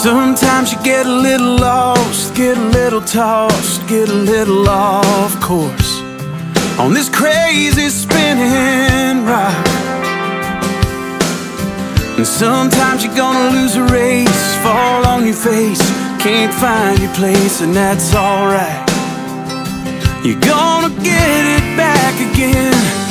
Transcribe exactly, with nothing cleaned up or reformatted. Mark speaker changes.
Speaker 1: Sometimes you get a little lost, get a little tossed, get a little off course on this crazy spinning rock. And sometimes you're gonna lose a race, fall on your face, can't find your place, and that's alright. You're gonna get it back again.